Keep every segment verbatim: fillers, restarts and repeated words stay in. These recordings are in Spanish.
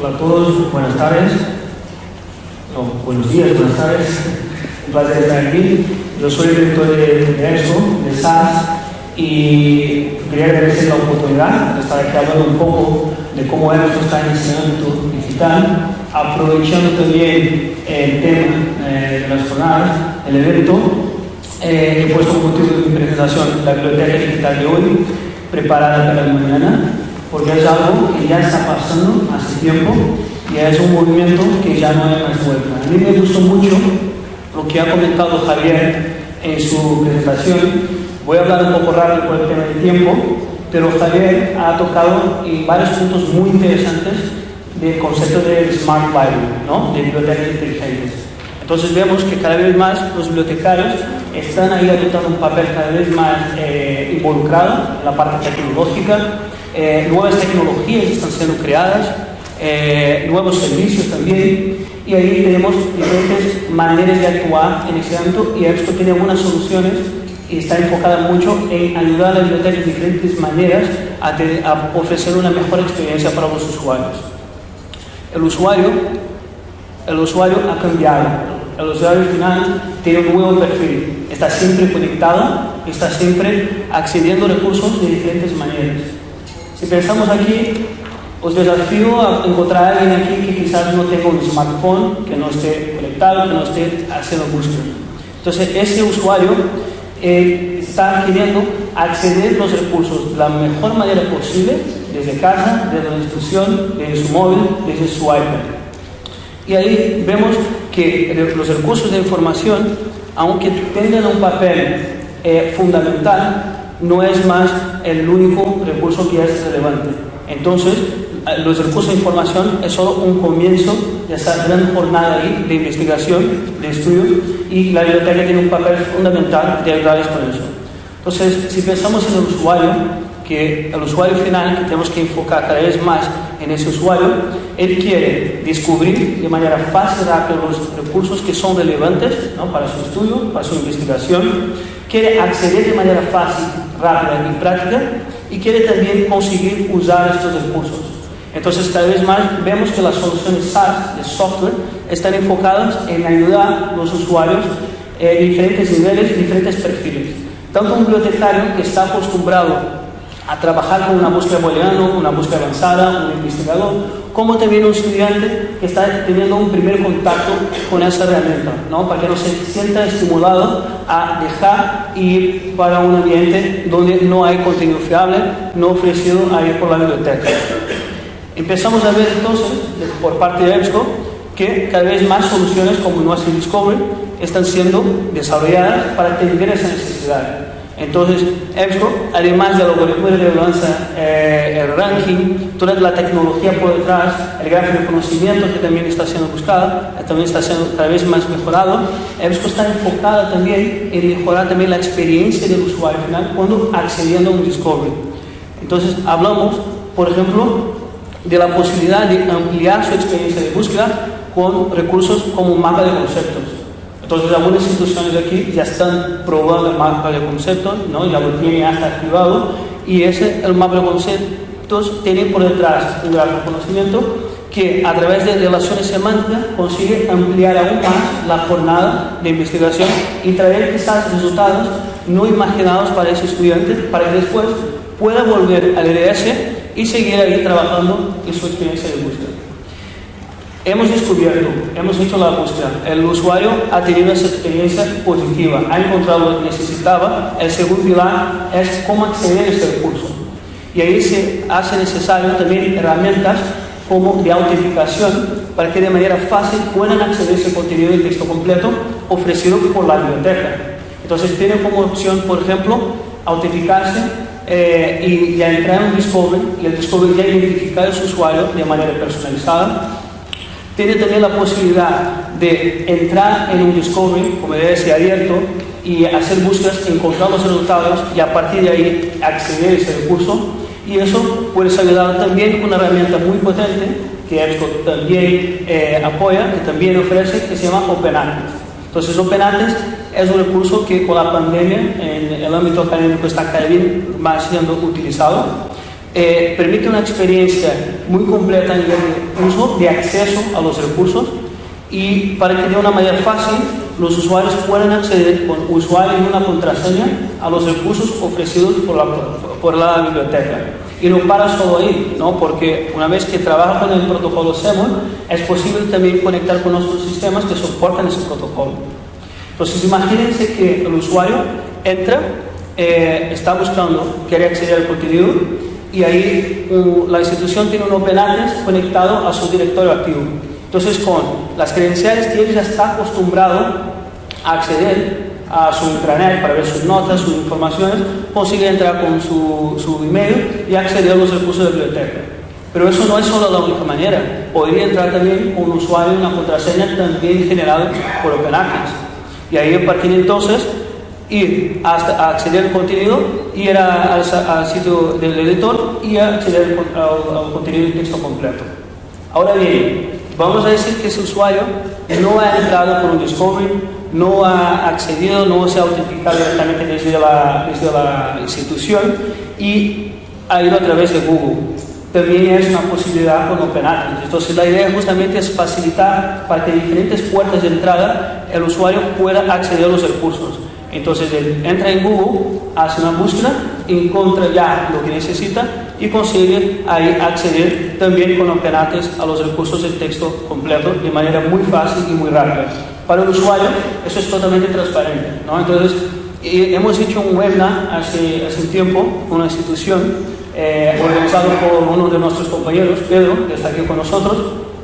Hola a todos, buenas tardes. No, buenos días, buenas tardes. Un placer estar aquí. Yo soy el director de, de EBSCO, de SaaS, y quería agradecer la oportunidad de estar aquí hablando un poco de cómo EBSCO está en ese ámbito digital, aprovechando también el tema eh, de las jornadas, el evento. Eh, he puesto un motivo de mi presentación, la biblioteca digital de hoy, preparada para el mañana, porque es algo que ya está pasando hace tiempo y es un movimiento que ya no hay más vuelta. A mí me gustó mucho lo que ha comentado Javier en su presentación. Voy a hablar un poco rápido por el tema del tiempo, pero Javier ha tocado en varios puntos muy interesantes del concepto de Smart Library, ¿no? De bibliotecas inteligentes. Entonces vemos que cada vez más los bibliotecarios están ahí adoptando un papel cada vez más eh, involucrado en la parte tecnológica. Eh, nuevas tecnologías están siendo creadas, eh, nuevos servicios también, y ahí tenemos diferentes maneras de actuar en ese ámbito, y EBSCO tiene algunas soluciones y está enfocada mucho en ayudar a las bibliotecas de diferentes maneras a, te, a ofrecer una mejor experiencia para los usuarios. El usuario, el usuario ha cambiado. El usuario final tiene un nuevo perfil, está siempre conectado, está siempre accediendo a recursos de diferentes maneras. Si pensamos aquí, os desafío a encontrar a alguien aquí que quizás no tenga un smartphone, que no esté conectado, que no esté haciendo búsqueda. Entonces, ese usuario eh, está queriendo acceder a los recursos de la mejor manera posible, desde casa, desde la institución, desde su móvil, desde su iPad. Y ahí vemos que los recursos de información, aunque tengan un papel eh, fundamental, no es más el único recurso que es relevante. Entonces, los recursos de información es solo un comienzo de esa gran jornada ahí de investigación, de estudio, y la biblioteca tiene un papel fundamental de ayudarles con eso. Entonces, si pensamos en el usuario, que el usuario final, que tenemos que enfocar cada vez más en ese usuario, él quiere descubrir de manera fácil y rápida los recursos que son relevantes, ¿no?, para su estudio, para su investigación, quiere acceder de manera fácil, rápida y práctica, y quiere también conseguir usar estos recursos. Entonces, cada vez más vemos que las soluciones SaaS de software están enfocadas en ayudar a los usuarios en diferentes niveles, diferentes perfiles. Tanto un bibliotecario que está acostumbrado a trabajar con una búsqueda booleana, una búsqueda avanzada, un investigador, como también un estudiante que está teniendo un primer contacto con esa herramienta, ¿no?, para que no se sienta estimulado a dejar ir para un ambiente donde no hay contenido fiable, no ofrecido ahí por la biblioteca. Empezamos a ver entonces, por parte de EBSCO, que cada vez más soluciones como nuestro Discovery están siendo desarrolladas para atender esa necesidad. Entonces, EBSCO, además del algoritmo de relevancia, eh, el ranking, toda la tecnología por detrás, el gráfico de conocimiento que también está siendo buscado, también está siendo cada vez más mejorado, EBSCO está enfocada también en mejorar también la experiencia del usuario final cuando accediendo a un Discovery. Entonces, hablamos, por ejemplo, de la posibilidad de ampliar su experiencia de búsqueda con recursos como un mapa de conceptos. Entonces, algunas instituciones aquí ya están probando el mapa de conceptos, ¿no?, ya lo tienen hasta activado, y ese, el mapa de conceptos tiene por detrás un gráfico de conocimiento que a través de relaciones semánticas consigue ampliar aún más la jornada de investigación y traer quizás resultados no imaginados para ese estudiante, para que después pueda volver al L S y seguir ahí trabajando en su experiencia de búsqueda. Hemos descubierto, hemos hecho la búsqueda, el usuario ha tenido esa experiencia positiva, ha encontrado lo que necesitaba. El segundo pilar es cómo acceder a ese recurso. Y ahí se hace necesario también herramientas como de autenticación para que de manera fácil puedan acceder a ese contenido de texto completo ofrecido por la biblioteca. Entonces tienen como opción, por ejemplo, autenticarse eh, y ya entrar en un Discovery, y el Discovery ya identificar a su usuario de manera personalizada. Tiene también la posibilidad de entrar en un Discovery, como debe ser abierto, y hacer búsquedas, encontrar los resultados y a partir de ahí acceder a ese recurso. Y eso puede ser ayudado también con una herramienta muy potente que EBSCO también eh, apoya, que también ofrece, que se llama Open Access. Entonces, Open Access es un recurso que con la pandemia en el ámbito académico está cada vez más siendo utilizado, eh, permite una experiencia muy completa a nivel de uso, de acceso a los recursos, y para que de una manera fácil los usuarios puedan acceder con usuario y una contraseña a los recursos ofrecidos por la, por la biblioteca. Y no para solo ahí, ¿no? Porque una vez que trabaja con el protocolo SEMOL, es posible también conectar con otros sistemas que soportan ese protocolo. Entonces, imagínense que el usuario entra, eh, está buscando, quiere acceder al contenido, y ahí uh, la institución tiene un OpenAccess conectado a su directorio activo. Entonces, con las credenciales que él ya está acostumbrado a acceder a su intranet para ver sus notas, sus informaciones, consigue entrar con su, su email y acceder a los recursos de la biblioteca. Pero eso no es solo la única manera. Podría entrar también con un usuario y una contraseña también generada por OpenAccess. Y ahí, a partir de entonces, ir hasta a acceder al contenido, ir a, al, al sitio del editor y acceder al, al, al contenido en texto completo. Ahora bien, vamos a decir que ese usuario no ha entrado por un discovery, no ha accedido, no se ha autenticado directamente desde la, desde la institución y ha ido a través de Google. También es una posibilidad con OpenAccess. Entonces la idea justamente es facilitar para que de diferentes puertas de entrada el usuario pueda acceder a los recursos. Entonces él entra en Google, hace una búsqueda, encuentra ya lo que necesita y consigue ahí acceder también con OpenAccess a los recursos de texto completo de manera muy fácil y muy rápida. Para el usuario eso es totalmente transparente, ¿no? Entonces hemos hecho un webinar hace, hace un tiempo con una institución eh, organizado por uno de nuestros compañeros, Pedro, que está aquí con nosotros,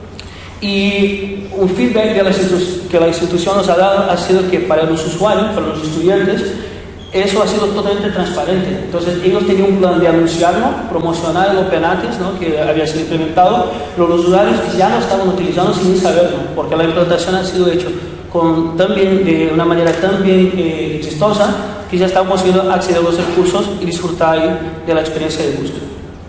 y un feedback que la, que la institución nos ha dado ha sido que para los usuarios, para los estudiantes, eso ha sido totalmente transparente. Entonces ellos tenían un plan de anunciarlo, promocionar el OpenAccess, ¿no?, que había sido implementado, pero los usuarios ya lo estaban utilizando sin saberlo, porque la implantación ha sido hecha con, también, de una manera tan bien eh, exitosa que ya estamos consiguiendo acceder a los recursos y disfrutar ahí de la experiencia de búsqueda.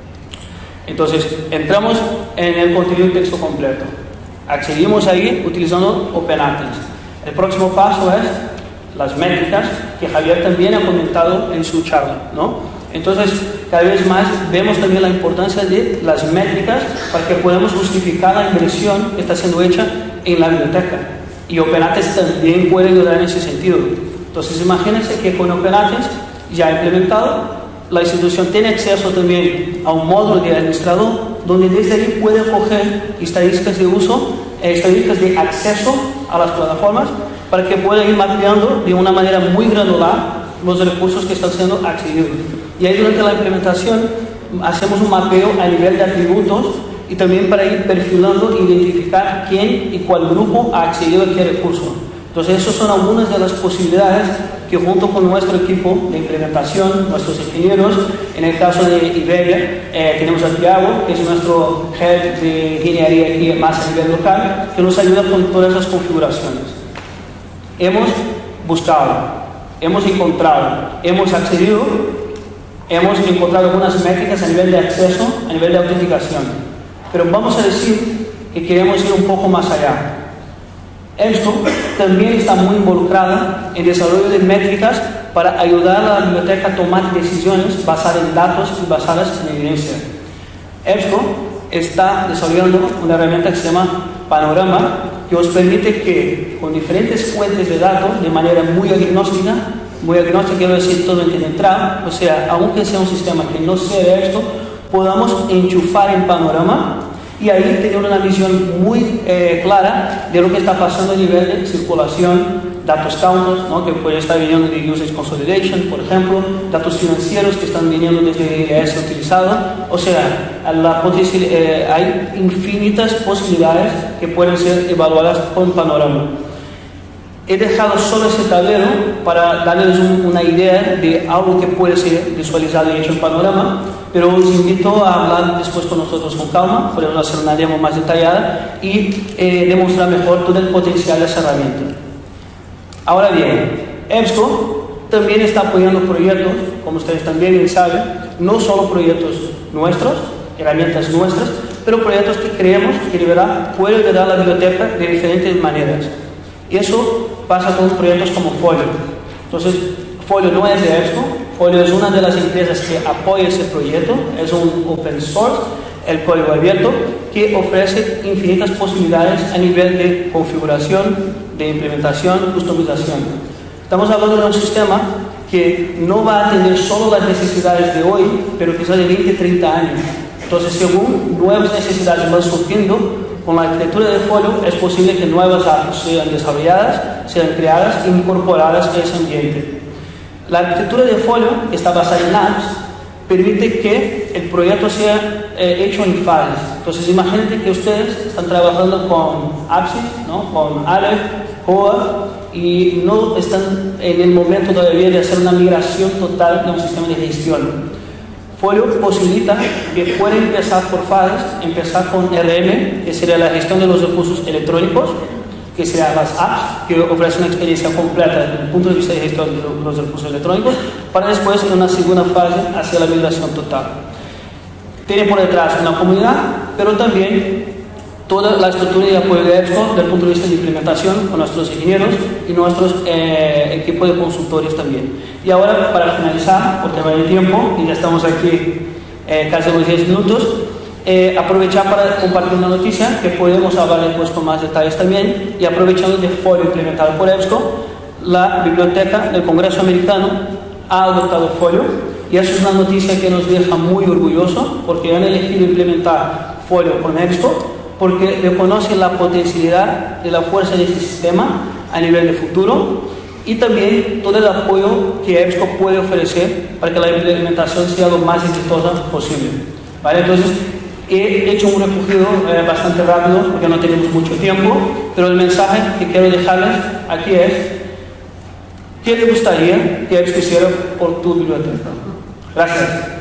Entonces entramos en el contenido de texto completo, accedimos ahí utilizando OpenAccess. El próximo paso es las métricas, que Javier también ha comentado en su charla, ¿no? Entonces, cada vez más vemos también la importancia de las métricas para que podamos justificar la inversión que está siendo hecha en la biblioteca. Y OpenAccess también puede ayudar en ese sentido. Entonces, imagínense que con OpenAccess ya implementado, la institución tiene acceso también a un módulo de administrador, donde desde ahí puede coger estadísticas de uso, eh, estadísticas de acceso a las plataformas, para que pueda ir mapeando de una manera muy granular los recursos que están siendo accedidos. Y ahí durante la implementación hacemos un mapeo a nivel de atributos y también para ir perfilando e identificar quién y cuál grupo ha accedido a qué recurso. Entonces, esas son algunas de las posibilidades que junto con nuestro equipo de implementación, nuestros ingenieros, en el caso de Iberia, eh, tenemos a Thiago, que es nuestro head de ingeniería aquí más a nivel local, que nos ayuda con todas esas configuraciones. Hemos buscado, hemos encontrado, hemos accedido, hemos encontrado algunas métricas a nivel de acceso, a nivel de autenticación. Pero vamos a decir que queremos ir un poco más allá. Esto también está muy involucrada en el desarrollo de métricas para ayudar a la biblioteca a tomar decisiones basadas en datos y basadas en evidencia. Esto está desarrollando una herramienta que se llama Panorama, que os permite que con diferentes fuentes de datos, de manera muy agnóstica, muy agnóstica quiero decir todo internetrado, o sea, aunque sea un sistema que no sea de esto, podamos enchufar en Panorama y ahí tener una visión muy eh, clara de lo que está pasando a nivel de circulación, datos counters, ¿no?, que puede estar viniendo de Usage Consolidation, por ejemplo, datos financieros que están viniendo desde I S utilizado. O sea, la eh, hay infinitas posibilidades que pueden ser evaluadas con Panorama. He dejado solo ese tablero para darles un, una idea de algo que puede ser visualizado y hecho en Panorama, pero os invito a hablar después con nosotros con calma, podemos hacer una demo más detallada y eh, demostrar mejor todo el potencial de esa herramienta. Ahora bien, EBSCO también está apoyando proyectos, como ustedes también saben, no solo proyectos nuestros, herramientas nuestras, pero proyectos que creemos que de verdad pueden ayudar a la biblioteca de diferentes maneras. Y eso pasa con proyectos como Folio. Entonces, Folio no es de EBSCO, Folio es una de las empresas que apoya ese proyecto, es un open source, el código abierto, que ofrece infinitas posibilidades a nivel de configuración, de implementación, customización. Estamos hablando de un sistema que no va a atender solo las necesidades de hoy, pero quizás de veinte, treinta años. Entonces, según nuevas necesidades van surgiendo, con la arquitectura de Folio es posible que nuevas apps sean desarrolladas, sean creadas e incorporadas a ese ambiente. La arquitectura de Folio, que está basada en apps, permite que el proyecto sea eh, hecho en fases. Entonces, imagínate que ustedes están trabajando con Apsis, ¿no? Con Aleph, C O A, y no están en el momento todavía de hacer una migración total de un sistema de gestión. Folio posibilita que pueda empezar por fases, empezar con R M, que sería la gestión de los recursos electrónicos, que serían las apps, que ofrecen una experiencia completa desde el punto de vista de gestión de los recursos electrónicos, para después, en una segunda fase, hacer la migración total. Tiene por detrás una comunidad, pero también toda la estructura de apoyo de EBSCO desde el punto de vista de implementación con nuestros ingenieros y nuestros eh, equipos de consultores también. Y ahora, para finalizar, por tema de tiempo, y ya estamos aquí eh, casi los diez minutos, eh, aprovechar para compartir una noticia que podemos hablar después con más detalles también, y aprovechando de Folio implementado por EBSCO, la Biblioteca del Congreso Americano ha adoptado Folio, y eso es una noticia que nos deja muy orgullosos, porque han elegido implementar Folio con EBSCO, porque reconocen la potencialidad de la fuerza de este sistema a nivel de futuro y también todo el apoyo que EBSCO puede ofrecer para que la implementación sea lo más exitosa posible. ¿Vale? Entonces, he hecho un recogido eh, bastante rápido porque no tenemos mucho tiempo, pero el mensaje que quiero dejarles aquí es: ¿qué le gustaría que EBSCO hiciera por tu biblioteca? Gracias.